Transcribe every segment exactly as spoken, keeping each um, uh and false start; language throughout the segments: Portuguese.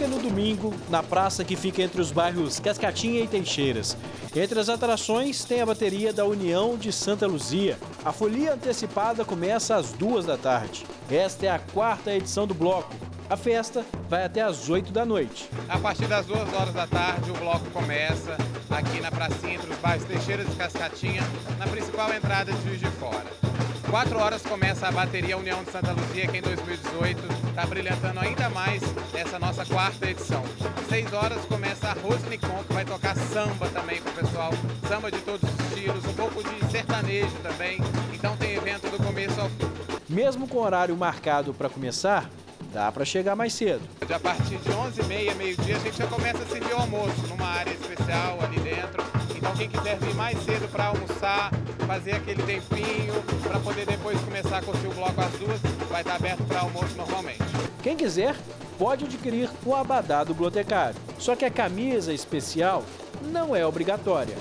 fica no domingo, na praça que fica entre os bairros Cascatinha e Teixeiras. Entre as atrações tem a bateria da União de Santa Luzia. A folia antecipada começa às duas da tarde. Esta é a quarta edição do bloco. A festa vai até às oito da noite. A partir das duas horas da tarde, o bloco começa aqui na pracinha entre os bairros Teixeiras e Cascatinha, na principal entrada de Juiz de Fora. Quatro horas começa a bateria União de Santa Luzia, que em dois mil e dezoito está brilhantando ainda mais essa nossa quarta edição. Seis horas começa a Rose Nicon, que vai tocar samba também com o pessoal, samba de todos os estilos, um pouco de sertanejo também, então tem evento do começo ao fim. Mesmo com horário marcado para começar, dá para chegar mais cedo. A partir de onze e meia, meio-dia, a gente já começa a servir o almoço numa área especial ali dentro. Então quem quiser vir mais cedo para almoçar, fazer aquele tempinho, para poder depois começar a curtir o bloco às duas, vai estar aberto para almoço normalmente. Quem quiser pode adquirir o abadá do bibliotecário. Só que a camisa especial não é obrigatória.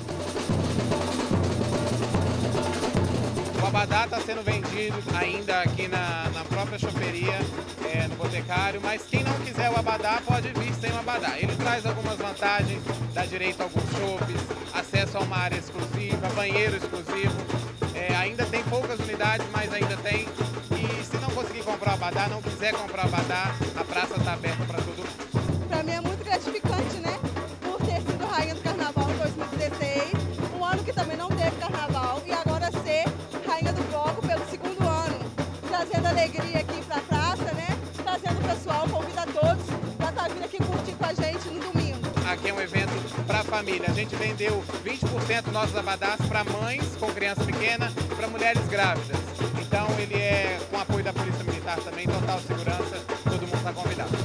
O abadá está sendo vendido ainda aqui na, na própria choperia, é, no Boticário, mas quem não quiser o abadá pode vir sem o abadá. Ele traz algumas vantagens, dá direito a alguns chopes, acesso a uma área exclusiva, banheiro exclusivo. É, ainda tem poucas unidades, mas ainda tem. E se não conseguir comprar o abadá, não quiser comprar o abadá, a praça está aberta para todo mundo. Para mim é muito gratificante, né? Por ter sido rainha do carnaval em dois mil e dezesseis, um ano que também não teve carnaval, e agora ser rainha do bloco pelo segundo ano, trazendo alegria aqui para a praça, né? Trazendo o pessoal, convida a todos para estar vindo aqui curtir com a gente no domingo. Aqui é um evento para a família. A gente vendeu vinte por cento dos nossos abadás para mães com criança pequena e para mulheres grávidas. Então ele é com apoio da Polícia Militar também, total segurança, todo mundo está convidado.